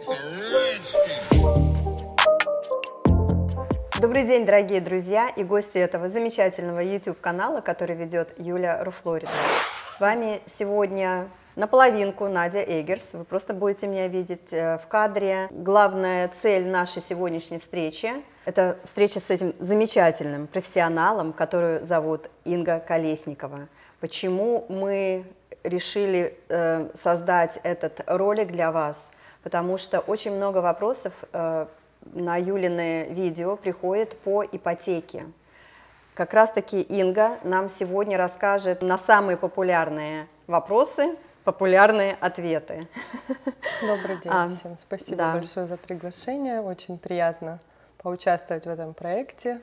Добрый день, дорогие друзья и гости этого замечательного YouTube-канала, который ведет Юля Руфлорида. С вами сегодня наполовинку Надя Эггерс. Вы просто будете меня видеть в кадре. Главная цель нашей сегодняшней встречи – это встреча с этим замечательным профессионалом, которую зовут Инга Колесникова. Почему мы решили создать этот ролик для вас? Потому что очень много вопросов на Юлины видео приходит по ипотеке. Как раз-таки Инга нам сегодня расскажет на самые популярные вопросы, популярные ответы. Добрый день всем. Спасибо большое за приглашение. Очень приятно поучаствовать в этом проекте.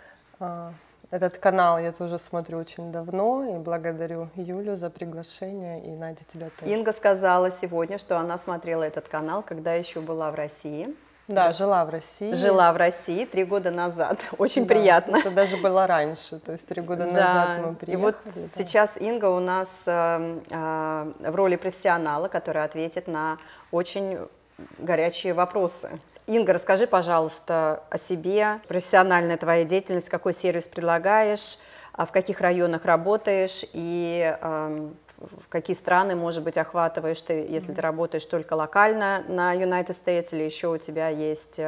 Этот канал я тоже смотрю очень давно и благодарю Юлю за приглашение и Надя, тебя тоже. Инга сказала сегодня, что она смотрела этот канал, когда еще была в России. Да, жила в России. Жила в России 3 года назад. Очень приятно. Это даже было раньше, то есть 3 года назад мы приехали. И вот сейчас Инга у нас в роли профессионала, который ответит на очень горячие вопросы. Инга, расскажи, пожалуйста, о себе, профессиональная твоя деятельность, какой сервис предлагаешь, в каких районах работаешь и в какие страны, может быть, охватываешь ты, если ты работаешь только локально на United States, или еще у тебя есть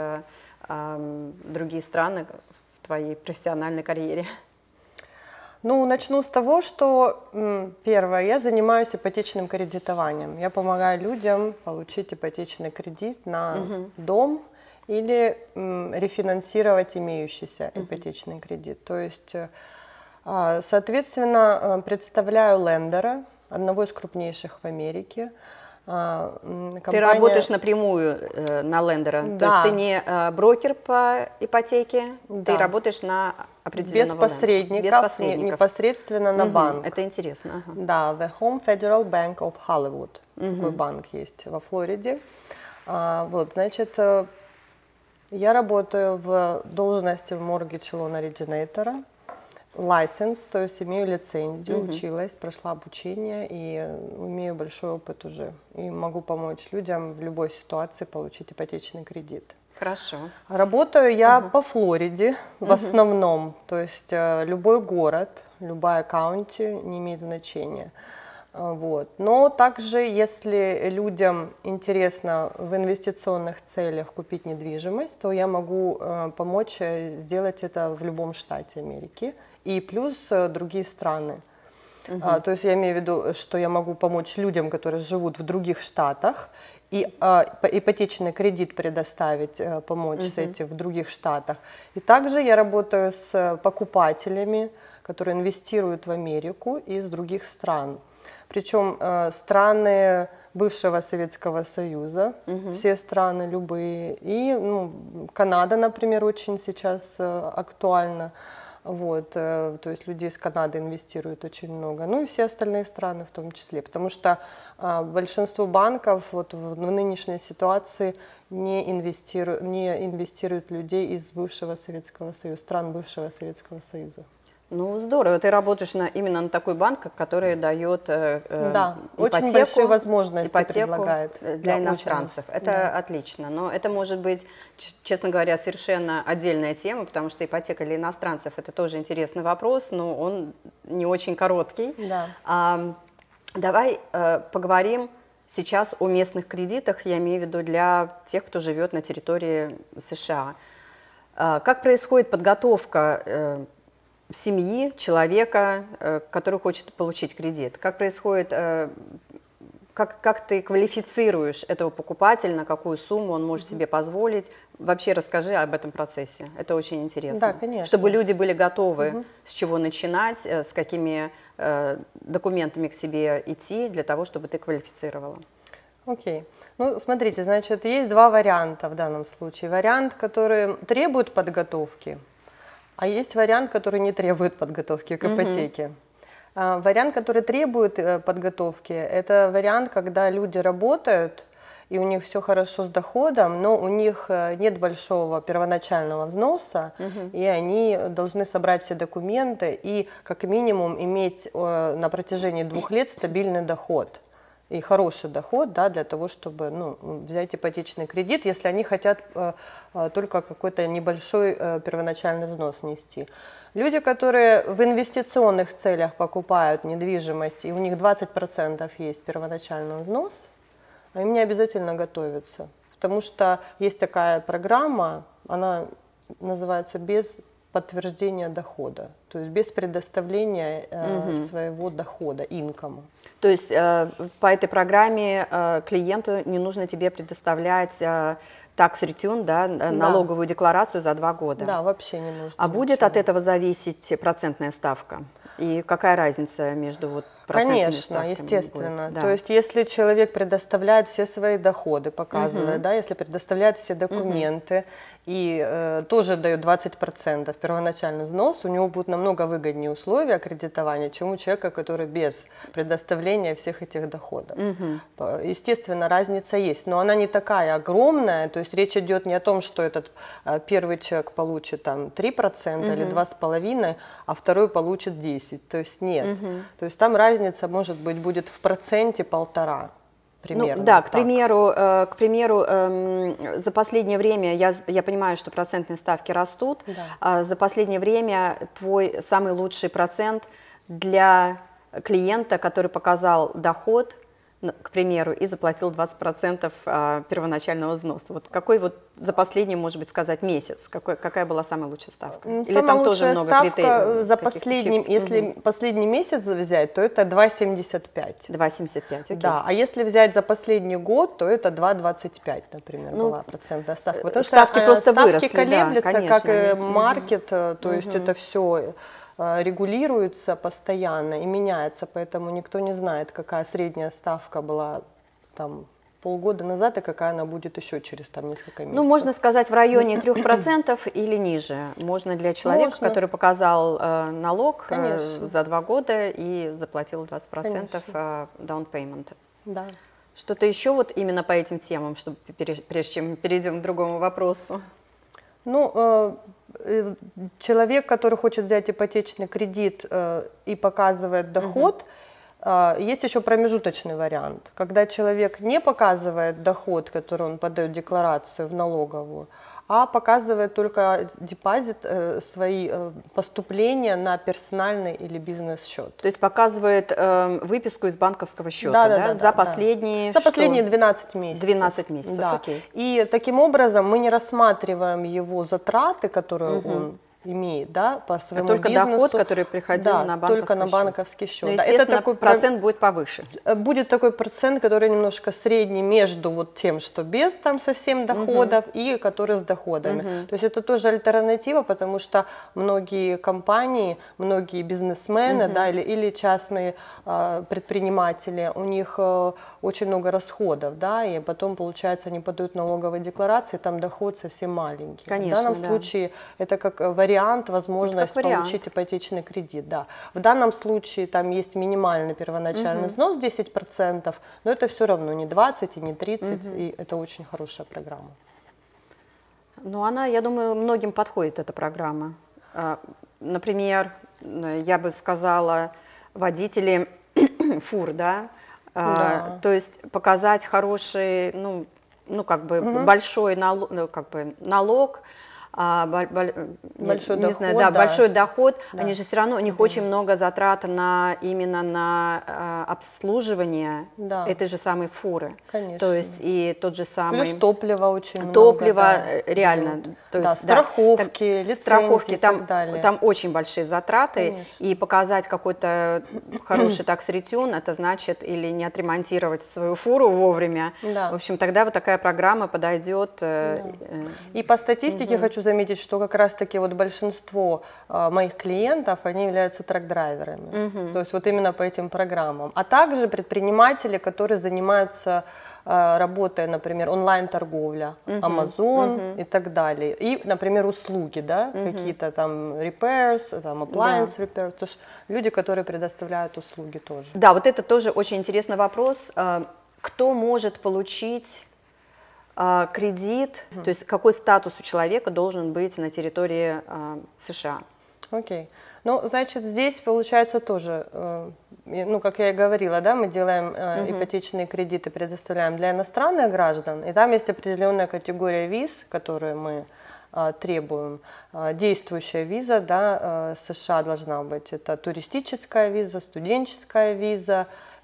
другие страны в твоей профессиональной карьере? Ну, начну с того, что, первое, я занимаюсь ипотечным кредитованием. Я помогаю людям получить ипотечный кредит на дом или рефинансировать имеющийся ипотечный кредит. То есть, соответственно, представляю лендера, одного из крупнейших в Америке. Ты работаешь напрямую на лендера, то есть ты не брокер по ипотеке, ты работаешь на определенного без посредников, непосредственно на банк. Это интересно. Да, The Home Federal Bank of Hollywood, такой банк есть во Флориде. Вот, значит, я работаю в должности Mortgage Loan Originator. License, то есть имею лицензию, училась, прошла обучение и имею большой опыт уже. И могу помочь людям в любой ситуации получить ипотечный кредит. Хорошо. Работаю я по Флориде в основном, то есть любой город, любая каунти, не имеет значения. Вот. Но также, если людям интересно в инвестиционных целях купить недвижимость, то я могу помочь сделать это в любом штате Америки и плюс другие страны. То есть я имею в виду, что я могу помочь людям, которые живут в других штатах, и ипотечный кредит предоставить, помочь с этим в других штатах. И также я работаю с покупателями, которые инвестируют в Америку из других стран. Причем страны бывшего Советского Союза, все страны любые, и Канада, например, очень сейчас актуальна. Вот, то есть люди из Канады инвестируют очень много, ну и все остальные страны в том числе, потому что большинство банков вот в нынешней ситуации не инвестируют людей из бывшего Советского Союза, стран бывшего Советского Союза. Ну, здорово. Ты работаешь именно на такой банк, который дает очень большие возможности предлагает для иностранцев. Это отлично. Но это может быть, честно говоря, совершенно отдельная тема, потому что ипотека для иностранцев – это тоже интересный вопрос, но он не очень короткий. Давай поговорим сейчас о местных кредитах, я имею в виду для тех, кто живет на территории США. Как происходит подготовка семьи, человека, который хочет получить кредит? Как происходит, как ты квалифицируешь этого покупателя, на какую сумму он может себе позволить? Вообще расскажи об этом процессе, это очень интересно. Да, конечно. Чтобы люди были готовы, с чего начинать, с какими документами к себе идти, для того, чтобы ты квалифицировала. Окей. Ну, смотрите, значит, есть два варианта в данном случае. Вариант, который требует подготовки, а есть вариант, который не требует подготовки к ипотеке. Вариант, который требует подготовки, это вариант, когда люди работают, и у них все хорошо с доходом, но у них нет большого первоначального взноса, и они должны собрать все документы и как минимум иметь на протяжении 2 лет стабильный доход. и хороший доход, да, для того, чтобы взять ипотечный кредит, если они хотят только какой-то небольшой первоначальный взнос нести. Люди, которые в инвестиционных целях покупают недвижимость, и у них 20% есть первоначальный взнос, им не обязательно готовиться, потому что есть такая программа, она называется «Без подтверждения дохода», то есть без предоставления своего дохода, инкома. То есть по этой программе клиенту не нужно тебе предоставлять tax return, да, налоговую декларацию за 2 года? Да, вообще не нужно. А будет от этого зависеть процентная ставка? И какая разница между процентными ставками? Конечно, естественно. Да. То есть если человек предоставляет все свои доходы, показывает, да, если предоставляет все документы и тоже дает 20% первоначальный взнос, у него будут намного выгоднее условия кредитования, чем у человека, который без предоставления всех этих доходов. Естественно, разница есть, но она не такая огромная. То есть речь идет не о том, что этот первый человек получит там 3% или 2,5%, а второй получит 10%. То есть нет. То есть там разница, может быть, будет в проценте 1,5%. Примерно, ну, да, к примеру, за последнее время, я понимаю, что процентные ставки растут, за последнее время твой самый лучший процент для клиента, который показал доход, к примеру, и заплатил 20% первоначального взноса. Вот какой вот за последний, может быть, сказать, месяц, какая была самая лучшая ставка? Или там тоже много критериев? За последний, если последний месяц взять, то это 2,75. 2,75, окей. Да, а если взять за последний год, то это 2,25, например, была процентная ставка. Потому ставки что просто ставки выросли, колеблются, да, как и маркет, то есть это все регулируется постоянно и меняется, поэтому никто не знает, какая средняя ставка была там полгода назад и какая она будет еще через там несколько месяцев. Ну, можно сказать, в районе 3% или ниже. Можно для человека, который показал налог за 2 года и заплатил 20% down payment. Да. Что-то еще вот именно по этим темам, чтобы прежде чем перейдем к другому вопросу? Ну, человек, который хочет взять ипотечный кредит и показывает доход, есть еще промежуточный вариант, когда человек не показывает доход, который он подает декларацию в налоговую, а показывает только депозит, свои поступления на персональный или бизнес-счет. То есть показывает выписку из банковского счета, за последние... За последние 12 месяцев. 12 месяцев, да. окей. И таким образом мы не рассматриваем его затраты, которые он имеет, да, по своему только бизнесу. Доход, который приходил на банковский только на банковский счет. Но, да, естественно, это такой процент будет повыше. Будет такой процент, который немножко средний между вот тем, что без там совсем доходов, и который с доходами. То есть это тоже альтернатива, потому что многие компании, многие бизнесмены, да, или частные предприниматели, у них очень много расходов, да, и потом, получается, они подают налоговые декларации, там доход совсем маленький. Конечно, в данном случае это как вариант, возможность получить ипотечный кредит. Да. В данном случае там есть минимальный первоначальный взнос 10%, но это все равно не 20 и не 30, и это очень хорошая программа. Ну, она, я думаю, многим подходит, эта программа. Например, я бы сказала, водители фур, да? То есть показать хороший, как бы большой налог, большой доход, они же все равно, у них очень много затрат именно на обслуживание этой же самой фуры. Конечно. То есть и тот же самый... Плюс топлива очень много. Топлива, реально. То есть, страховки, лицензии и так далее. Там очень большие затраты. Конечно. И показать какой-то хороший tax return, это значит или не отремонтировать свою фуру вовремя. Да. В общем, тогда вот такая программа подойдет. И по статистике хочу заметить, что как раз-таки вот большинство моих клиентов, они являются трак-драйверами, то есть вот именно по этим программам. А также предприниматели, которые занимаются работой, например, онлайн-торговля, Amazon и так далее. И, например, услуги, да, какие-то там repairs, там appliance repairs, то есть люди, которые предоставляют услуги тоже. Да, вот это тоже очень интересный вопрос. Кто может получить кредит, то есть какой статус у человека должен быть на территории США? Окей. Ну, значит, здесь получается тоже, ну, как я и говорила, да, мы делаем ипотечные кредиты, предоставляем для иностранных граждан, и там есть определенная категория виз, которые мы требуем. Действующая виза, да, США должна быть, это туристическая виза, студенческая виза,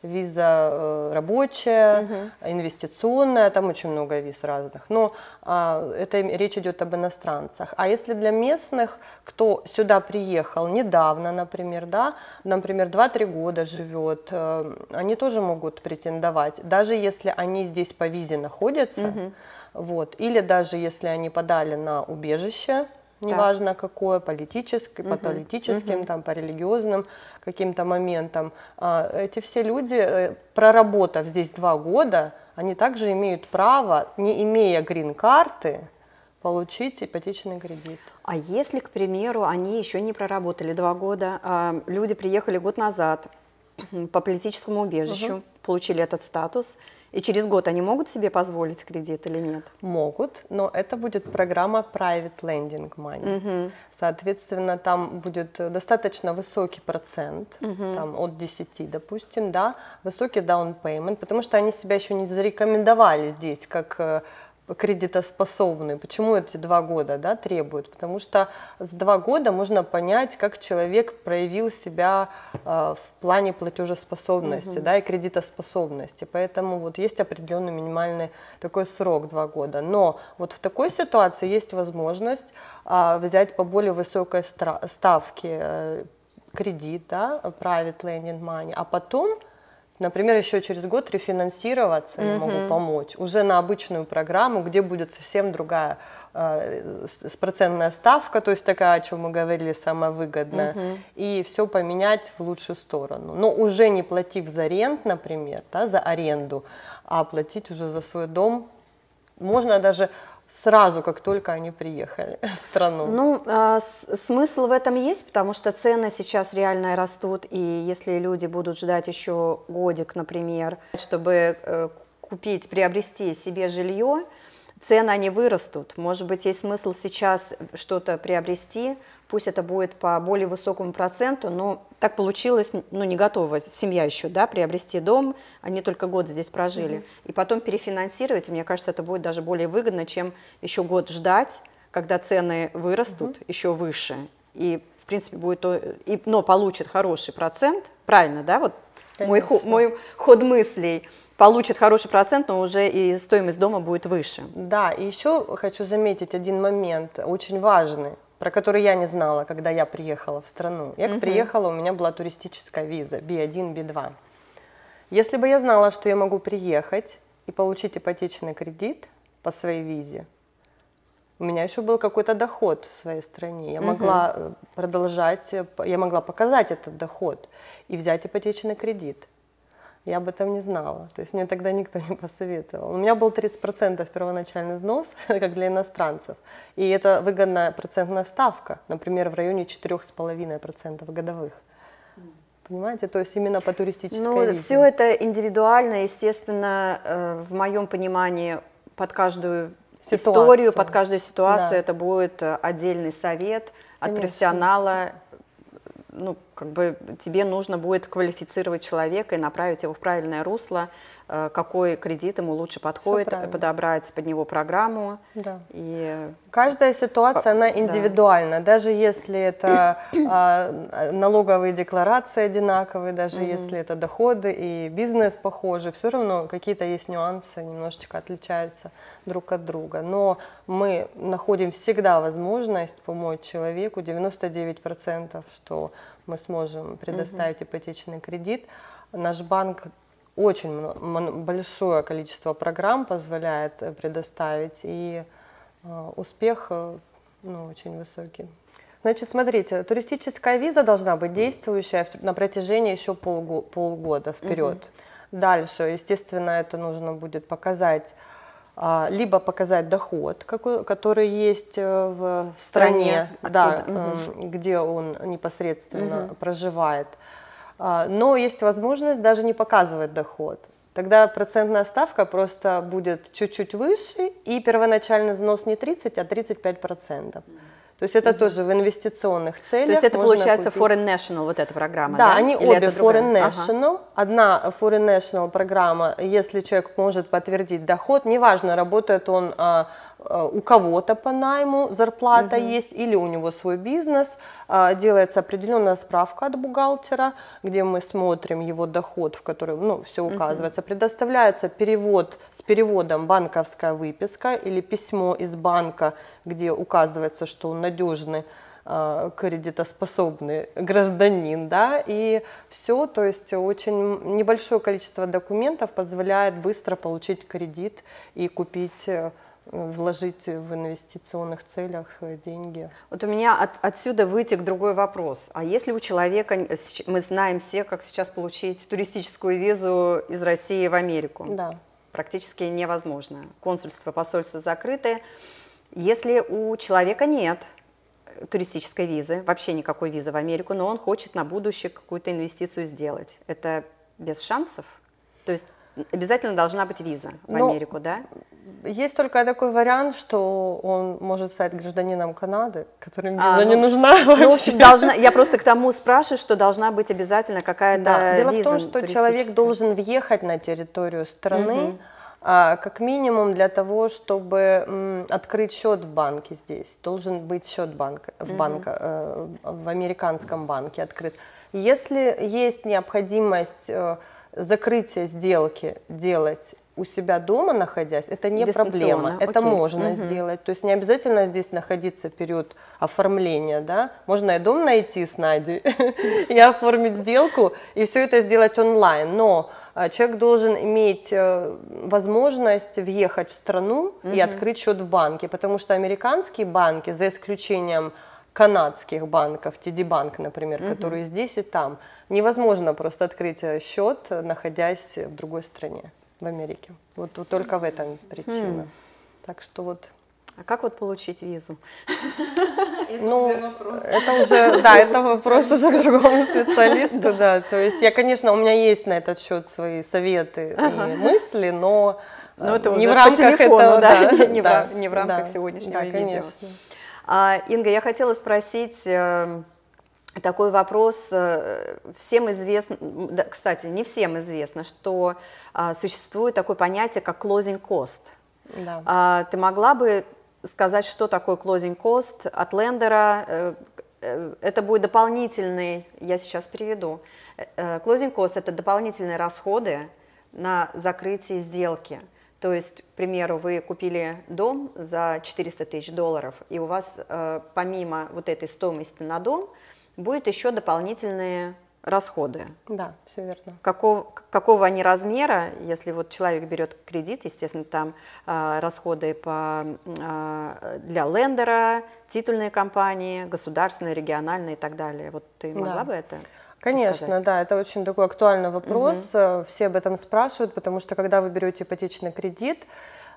виза рабочая, инвестиционная, там очень много виз разных. Но это речь идет об иностранцах. А если для местных, кто сюда приехал недавно, например, да, например, 2-3 года живет, они тоже могут претендовать, даже если они здесь по визе находятся, вот, или даже если они подали на убежище, неважно какое, политическое, по политическим, там, по религиозным каким-то моментам. Эти все люди, проработав здесь 2 года, они также имеют право, не имея грин-карты, получить ипотечный кредит. А если, к примеру, они еще не проработали 2 года, а люди приехали год назад по политическому убежищу, получили этот статус, и через год они могут себе позволить кредит или нет? Могут, но это будет программа Private Lending Money. Соответственно, там будет достаточно высокий процент, там от 10, допустим, да, высокий down payment, потому что они себя еще не зарекомендовали здесь как кредитоспособные. Почему эти 2 года, да, требуют? Потому что за 2 года можно понять, как человек проявил себя в плане платежеспособности, да, и кредитоспособности. Поэтому вот есть определенный минимальный такой срок 2 года. Но вот в такой ситуации есть возможность взять по более высокой ставке кредит, да, private lending money, а потом, например, еще через год рефинансироваться, я могу помочь, уже на обычную программу, где будет совсем другая процентная ставка, то есть такая, о чем мы говорили, самая выгодная, и все поменять в лучшую сторону. Но уже не платив за рент, например, да, за аренду, а платить уже за свой дом. Можно даже сразу, как только они приехали в страну. Ну, смысл в этом есть, потому что цены сейчас реально растут, и если люди будут ждать еще годик, например, чтобы купить, приобрести себе жилье, цены они вырастут. Может быть, есть смысл сейчас что-то приобрести, пусть это будет по более высокому проценту, но так получилось, ну, не готова семья еще, да, приобрести дом, они только год здесь прожили, и потом перефинансировать, мне кажется, это будет даже более выгодно, чем еще год ждать, когда цены вырастут еще выше, и, в принципе, будет но получит хороший процент, правильно, да, вот мой ход мыслей, получит хороший процент, но уже и стоимость дома будет выше. Да, и еще хочу заметить один момент, очень важный, про который я не знала, когда я приехала в страну. Я приехала, у меня была туристическая виза B1, B2. Если бы я знала, что я могу приехать и получить ипотечный кредит по своей визе, у меня еще был какой-то доход в своей стране. Я могла продолжать, я могла показать этот доход и взять ипотечный кредит. Я об этом не знала, то есть мне тогда никто не посоветовал. У меня был 30% первоначальный взнос, как для иностранцев, и это выгодная процентная ставка, например, в районе 4,5% годовых. Понимаете, то есть именно по туристической визе. Все это индивидуально, естественно, в моем понимании, под каждую историю, под каждую ситуацию это будет отдельный совет от профессионала. Ну, как бы тебе нужно будет квалифицировать человека и направить его в правильное русло, какой кредит ему лучше подходит, подобрать под него программу. Да. И... Каждая ситуация, она индивидуальна, даже если это налоговые декларации одинаковые, даже если это доходы и бизнес похожи, все равно какие-то есть нюансы, немножечко отличаются друг от друга. Но мы находим всегда возможность помочь человеку, 99%, что мы сможем предоставить ипотечный кредит. Наш банк очень большое количество программ позволяет предоставить, и успех очень высокий. Значит, смотрите, туристическая виза должна быть действующая на протяжении еще полгода вперед. Дальше, естественно, это нужно будет показать, либо показать доход, который есть в стране, да, где он непосредственно проживает. Но есть возможность даже не показывать доход. Тогда процентная ставка просто будет чуть-чуть выше, и первоначальный взнос не 30, а 35%. То есть это тоже в инвестиционных целях. То есть это получается купить. Foreign National, вот эта программа, да? Да, они Или обе Foreign National. Ага. Одна Foreign National программа, если человек может подтвердить доход, неважно, работает он у кого-то по найму, зарплата есть, или у него свой бизнес, делается определенная справка от бухгалтера, где мы смотрим его доход, в котором все указывается, предоставляется перевод с переводом банковская выписка или письмо из банка, где указывается, что он надежный, кредитоспособный гражданин, да, и все, то есть очень небольшое количество документов позволяет быстро получить кредит и купить, вложить в инвестиционных целях деньги. Вот у меня отсюда вытек другой вопрос. А если у человека, мы знаем все, как сейчас получить туристическую визу из России в Америку? Да. Практически невозможно. Консульство, посольство закрыты. Если у человека нет туристической визы, вообще никакой визы в Америку, но он хочет на будущее какую-то инвестицию сделать, это без шансов? То есть обязательно должна быть виза в Америку, да? Есть только такой вариант, что он может стать гражданином Канады, которым виза не нужна вообще. Ну, в общем, я просто к тому спрашиваю, что должна быть обязательно какая-то виза. Дело в том, что человек должен въехать на территорию страны, как минимум для того, чтобы открыть счет в банке здесь. Должен быть счет в американском банке открыт. Если есть необходимость закрытия сделки делать у себя дома находясь, это не проблема, это можно сделать. То есть не обязательно здесь находиться период оформления, да? Можно и дом найти с Надей и оформить сделку, и все это сделать онлайн. Но человек должен иметь возможность въехать в страну и открыть счет в банке, потому что американские банки, за исключением канадских банков, TD Bank, например, которые здесь и там, невозможно просто открыть счет, находясь в другой стране. В Америке. Вот только в этом причина. Так что вот. А как вот получить визу? Это вопрос уже к другому специалисту, да. То есть конечно, у меня есть на этот счет свои советы и мысли, но это не уже в рамках по телефону, этого, да, не в рамках сегодняшнего видео. Конечно. Инга, я хотела спросить такой вопрос. Всем известно, кстати, не всем известно, что существует такое понятие, как closing cost. Да. Ты могла бы сказать, что такое closing cost от лендера? Это будет дополнительный, я сейчас переведу. Closing cost – это дополнительные расходы на закрытие сделки. То есть, к примеру, вы купили дом за $400 тысяч, и у вас помимо вот этой стоимости на дом будет еще дополнительные расходы. Да, все верно. Какого они размера, если вот человек берет кредит, естественно, там расходы для лендера, титульные компании, государственные, региональные и так далее. Вот ты могла бы это Конечно, сказать? да, это очень такой актуальный вопрос. Все об этом спрашивают, потому что когда вы берете ипотечный кредит,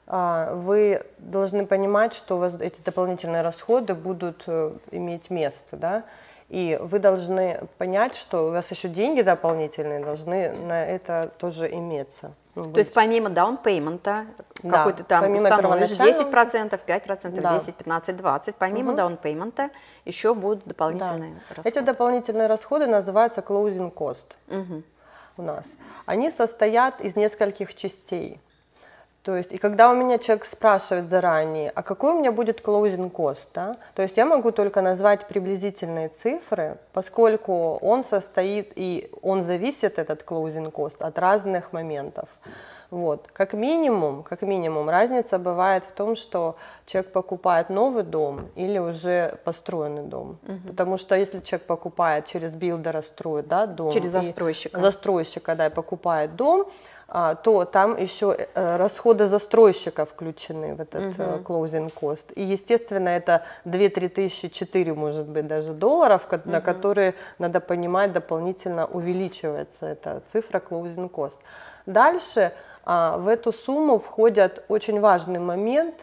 вы должны понимать, что у вас эти дополнительные расходы будут иметь место, да? И вы должны понять, что у вас еще деньги дополнительные должны на это тоже иметься. То есть помимо даунпеймента, какой ты там установишь, 10%, 5%, да. 10, 15, 20, помимо даунпеймента еще будут дополнительные расходы. Эти дополнительные расходы называются closing cost у нас. Они состоят из нескольких частей. То есть, и когда у меня человек спрашивает заранее, а какой у меня будет closing cost, да? То есть я могу только назвать приблизительные цифры, поскольку он состоит и он зависит, этот closing cost, от разных моментов. Вот. Как минимум, разница бывает в том, что человек покупает новый дом или уже построенный дом. Потому что если человек покупает через билдера, строит, да, дом. Через застройщика. Застройщика, да, и покупает дом, то там еще расходы застройщика включены в этот closing cost. И, естественно, это 2-3 тысячи, 4, может быть, даже долларов, на которые, надо понимать, дополнительно увеличивается эта цифра closing cost. Дальше в эту сумму входят очень важный момент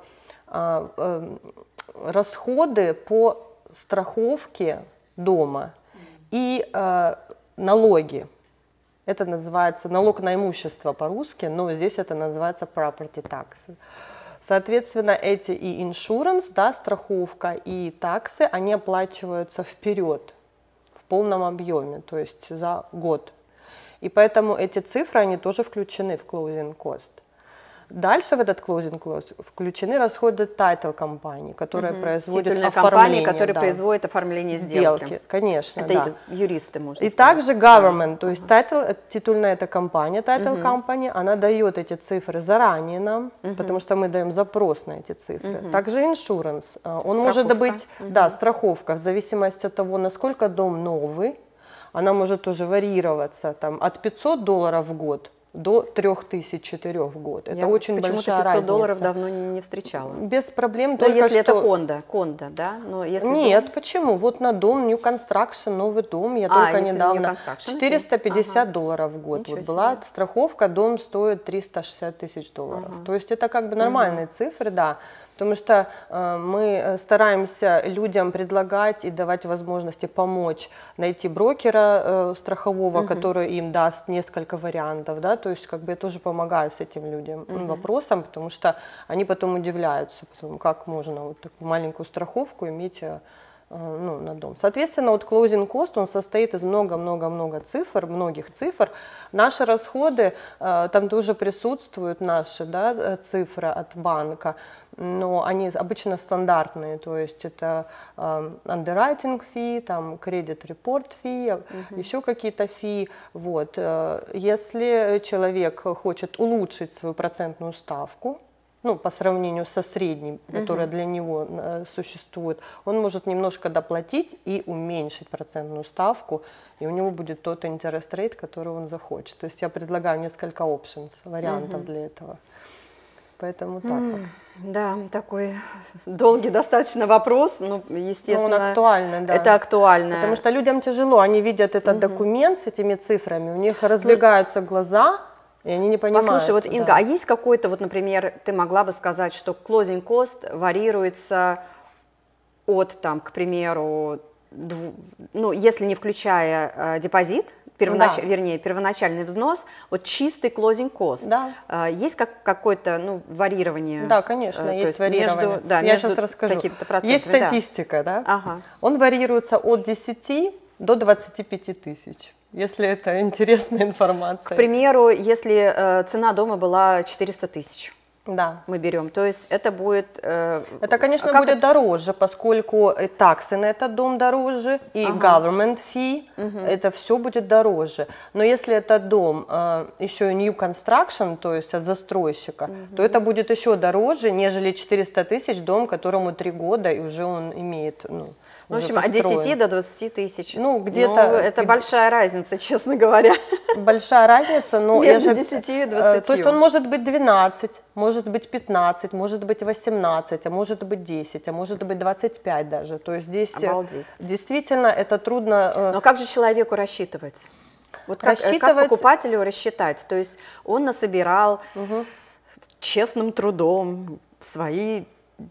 расходы по страховке дома и налоги. Это называется налог на имущество по-русски, но здесь это называется property tax. Соответственно, эти и иншуранс, да, страховка, и таксы, они оплачиваются вперед, в полном объеме, то есть за год. И поэтому эти цифры, они тоже включены в closing cost. Дальше в этот closing cost включены расходы title компании, которая производит титульная оформление. компания, которая да, производит оформление сделки. Конечно, это да. юристы, можно И сказать. также government, то есть title, титульная эта компания, title company, она дает эти цифры заранее нам, потому что мы даем запрос на эти цифры. Также insurance, он может быть, да, страховка, в зависимости от того, насколько дом новый, она может тоже варьироваться там, от $500 в год до 3004 в год. Это очень большая разница. $500 давно не встречала. Без проблем. Но если это кондо, да? Но если нет, почему? Вот на дом, New Construction, новый дом, я только недавно, $450 в год. Вот была страховка, дом стоит $360 тысяч. То есть это как бы нормальные цифры, да. Потому что мы стараемся людям предлагать и давать возможности помочь найти брокера страхового, который им даст несколько вариантов, да, то есть как бы я тоже помогаю с этим людям вопросом, потому что они потом удивляются, как можно вот такую маленькую страховку иметь на дом. Соответственно, вот closing cost, он состоит из много-много-много цифр, многих цифр. Наши расходы, там тоже присутствуют наши, да, цифры от банка, но они обычно стандартные, то есть это underwriting fee, там credit report fee, еще какие-то fee. Вот. Если человек хочет улучшить свою процентную ставку, ну, по сравнению со средней, которая для него существует, он может немножко доплатить и уменьшить процентную ставку, и у него будет тот interest rate, который он захочет. То есть я предлагаю несколько options, вариантов для этого. Поэтому так вот. Да, такой долгий достаточно вопрос, ну, естественно, он актуальный, да. Это актуально. Потому что людям тяжело, они видят этот документ с этими цифрами, у них разбегаются глаза, и они не понимают. Послушай, вот, Инга, а есть какой-то, вот, например, ты могла бы сказать, что closing cost варьируется от, там, к примеру, ну, если не включая депозит, вернее, первоначальный взнос, вот чистый closing cost. Да. Есть какое-то, ну, варьирование? Да, конечно, есть варьирование. Я сейчас расскажу. Есть статистика, да? Ага. Он варьируется от 10 до 25 тысяч. Если это интересная информация. К примеру, если цена дома была 400 тысяч, да, мы берем, то есть это будет... это, конечно, будет дороже, поскольку и таксы на этот дом дороже, и government fee, это все будет дороже. Но если этот дом еще и new construction, то есть от застройщика, то это будет еще дороже, нежели 400 тысяч дом, которому 3 года, и уже он имеет... Ну, в общем, от 10 до 20 тысяч. Ну, где-то... это большая разница, честно говоря. Большая разница, но... Между 10 и 20. То есть он может быть 12, может быть 15, может быть 18, а может быть 10, а может быть 25 даже. То есть здесь действительно это трудно... Но как же человеку рассчитывать? Вот как покупателю рассчитать? То есть он насобирал честным трудом свои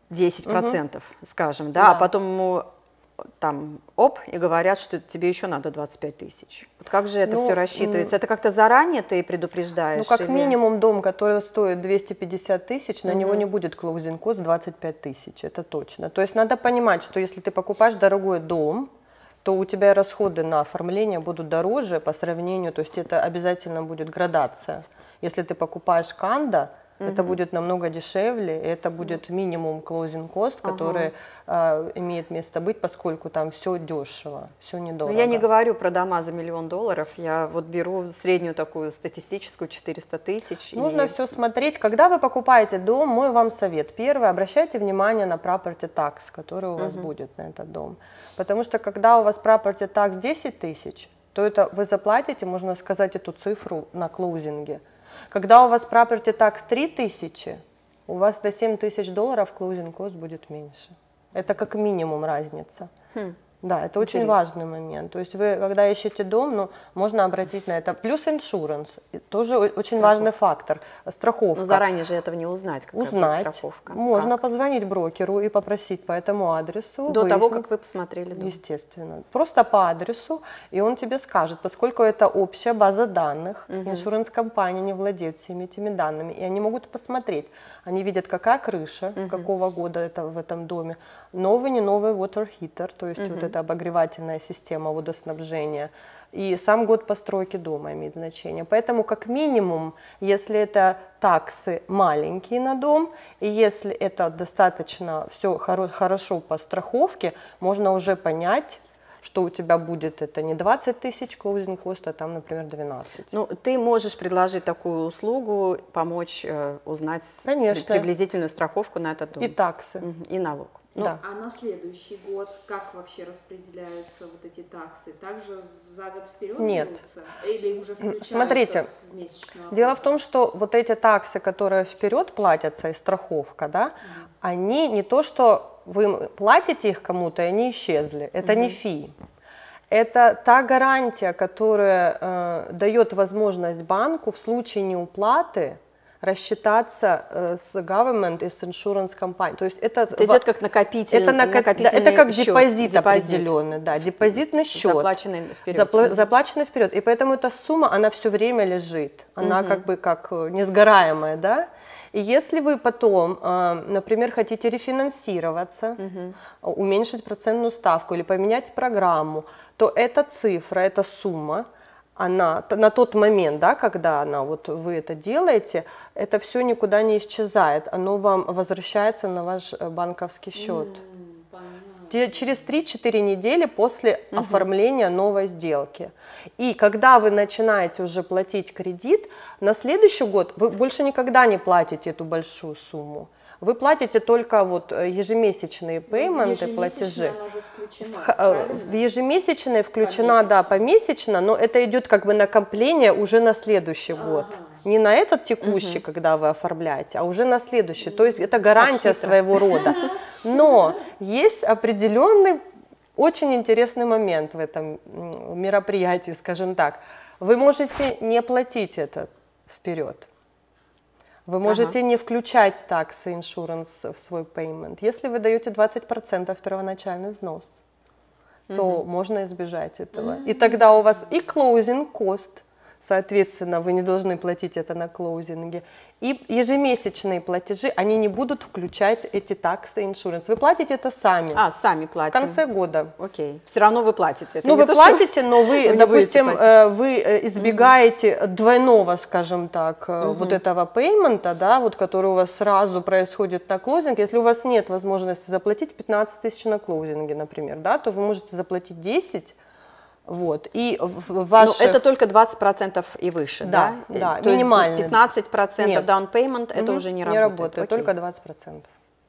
10%, скажем, да, а потом ему... там, и говорят, что тебе еще надо 25 тысяч. Вот как же это все рассчитывается? Это как-то заранее ты предупреждаешь? Ну, как минимум дом, который стоит 250 тысяч, на него не будет closing cost 25 тысяч, это точно. То есть надо понимать, что если ты покупаешь дорогой дом, то у тебя расходы на оформление будут дороже по сравнению, то есть это обязательно будет градация. Если ты покупаешь кондо, это будет намного дешевле, это будет минимум closing cost, который имеет место быть, поскольку там все дешево, все недорого. Но я не говорю про дома за $1 миллион, я вот беру среднюю такую статистическую 400 тысяч. Нужно все смотреть. Когда вы покупаете дом, мой вам совет. Первый, обращайте внимание на property tax, который у вас будет на этот дом. Потому что когда у вас property tax 10 тысяч, то это вы заплатите, можно сказать, эту цифру на клоузинге. Когда у вас property tax 3000, у вас до $7 тысяч closing cost будет меньше. Это как минимум разница. Да, это очень важный момент. То есть вы, когда ищете дом, ну, можно обратить на это. Плюс иншуранс, тоже очень важный фактор. Страховка. Но заранее же этого не узнать, какая будет страховка. Можно позвонить брокеру и попросить по этому адресу. До того, как вы посмотрели дом. Естественно. Просто по адресу, и он тебе скажет, поскольку это общая база данных, иншуранс-компания не владеет всеми этими данными, и они могут посмотреть. Они видят, какая крыша, какого года это в этом доме, новый, не новый water heater, то есть вот эта обогревательная система водоснабжения, и сам год постройки дома имеет значение. Поэтому как минимум, если это таксы маленькие на дом, и если это достаточно все хорошо по страховке, можно уже понять, что у тебя будет это не 20 тысяч closing cost, а там, например, 12. Ну, ты можешь предложить такую услугу, помочь узнать приблизительную страховку на этот дом. И таксы. И налог. Ну, да. А на следующий год как вообще распределяются вот эти таксы? Также за год вперед? Нет. Берутся? Или уже включаются? Смотрите, в месячную оплату? Дело в том, что вот эти таксы, которые вперед платятся, и страховка, да, они не то, что вы платите их кому-то, и они исчезли. Это не фи. Это та гарантия, которая дает возможность банку в случае неуплаты рассчитаться с government и с insurance компанией. То есть это идет как накопительный, это как депозит определенный, да, депозитный счет. Заплаченный вперед. Заплаченный вперед. И поэтому эта сумма, она все время лежит. Она как бы как несгораемая, да. И если вы потом, например, хотите рефинансироваться, уменьшить процентную ставку или поменять программу, то эта цифра, эта сумма, она на тот момент, да, когда вы это делаете, это все никуда не исчезает, оно вам возвращается на ваш банковский счет. Через 3-4 недели после оформления новой сделки. И когда вы начинаете уже платить кредит, на следующий год вы больше никогда не платите эту большую сумму. Вы платите только вот ежемесячные пейменты, платежи. В ежемесячные включена, да, помесячно, но это идет как бы накопление уже на следующий год. Не на этот текущий, когда вы оформляете, а уже на следующий. То есть это гарантия своего рода. Но есть определенный, очень интересный момент в этом мероприятии, скажем так. Вы можете не платить это вперед. Вы можете не включать таксы, иншуранс в свой payment. Если вы даете 20% первоначальный взнос, то можно избежать этого. И тогда у вас и closing cost, соответственно, вы не должны платить это на клоузинге, и ежемесячные платежи, они не будут включать эти таксы, иншуранс. Вы платите это сами. Сами платите. В конце года. Окей. Все равно вы платите. Это ну, вы платите, но вы, допустим, вы избегаете двойного, скажем так, вот этого пеймента, да, вот, который у вас сразу происходит на клоузинг. Если у вас нет возможности заплатить 15 тысяч на клоузинге, например, да, то вы можете заплатить 10. Вот, и ваших... это только 20% и выше, да? Да, то минимально. Есть 15% down payment, это уже не работает? Не работает, только 20%.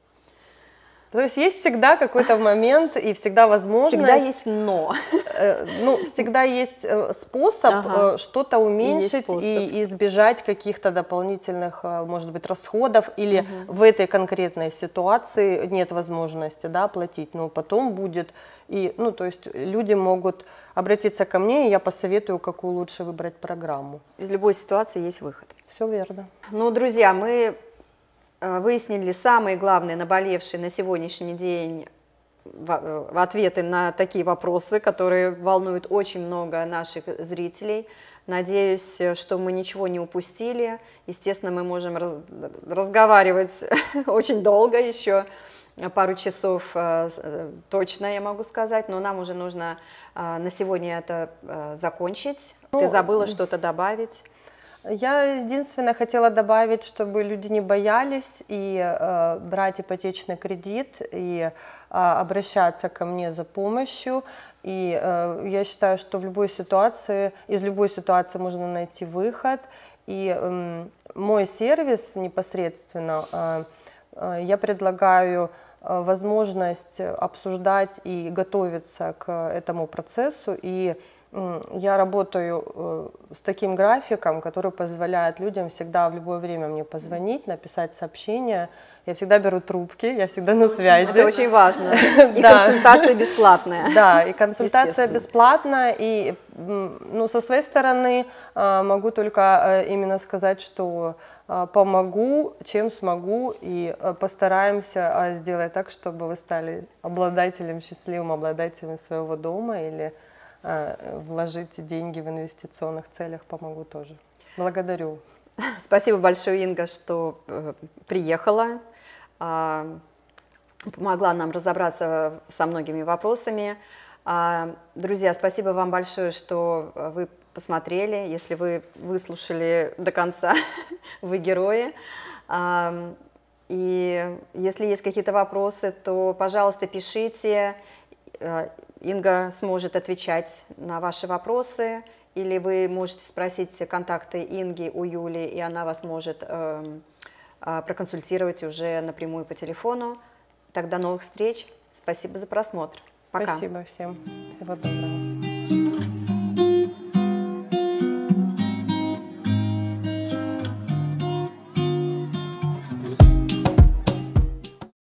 То есть есть всегда какой-то момент и всегда возможность... Всегда есть но. Ну, всегда есть способ что-то уменьшить и избежать каких-то дополнительных, может быть, расходов, или в этой конкретной ситуации нет возможности, да, платить, но потом будет... И, ну, то есть люди могут обратиться ко мне, и я посоветую, какую лучше выбрать программу. Из любой ситуации есть выход. Все верно. Ну, друзья, мы выяснили самые главные наболевшие на сегодняшний день ответы на такие вопросы, которые волнуют очень много наших зрителей. Надеюсь, что мы ничего не упустили. Естественно, мы можем разговаривать очень долго еще. Пару часов точно, я могу сказать, но нам уже нужно на сегодня это закончить. Ты забыла что-то добавить? Я единственное хотела добавить, чтобы люди не боялись и брать ипотечный кредит, и обращаться ко мне за помощью. И я считаю, что в любой ситуации, из любой ситуации можно найти выход. И мой сервис непосредственно, я предлагаю возможность обсуждать и готовиться к этому процессу и Я работаю с таким графиком, который позволяет людям всегда в любое время мне позвонить, написать сообщение. Я всегда беру трубки, я всегда на связи. Это очень важно. И консультация бесплатная. Да, и консультация бесплатная. И ну, со своей стороны могу только именно сказать, что помогу, чем смогу, и постараемся сделать так, чтобы вы стали обладателем, счастливым обладателем своего дома, или вложить деньги в инвестиционных целях помогу тоже. Благодарю. Спасибо большое, Инга, что приехала, помогла нам разобраться со многими вопросами. Друзья, спасибо вам большое, что вы посмотрели. Если вы выслушали до конца, вы герои. И если есть какие-то вопросы, то, пожалуйста, пишите. Инга сможет отвечать на ваши вопросы, или вы можете спросить контакты Инги у Юли, и она вас может проконсультировать уже напрямую по телефону. Тогда новых встреч. Спасибо за просмотр. Пока. Спасибо всем. Всего доброго.